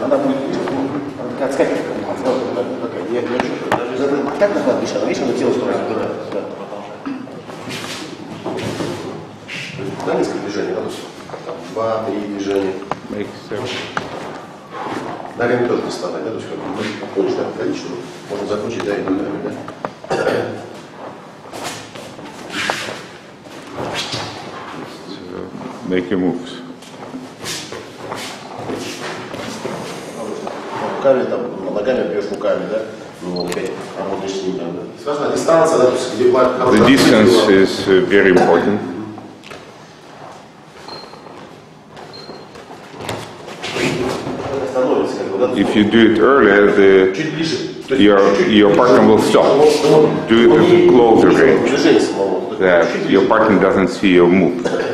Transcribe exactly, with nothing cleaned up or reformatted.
Она будет, как сказать, я говорю, так на кладбище, она видишь, она тело строит. Да, несколько движений, да, два, три движения. Далее не тоже доставать, да, то есть как бы помочь, да, количество, можно закончить, да, и ногами, да. Make your moves. Руками, там, ногами бьешь руками, да, ну, опять работаешь с ним, да. Сразу дистанция, да, то есть где платят хорошо. The distance is uh, very important. If you do it earlier, the, your, your partner will stop. Do it at a closer range, that your partner doesn't see your move.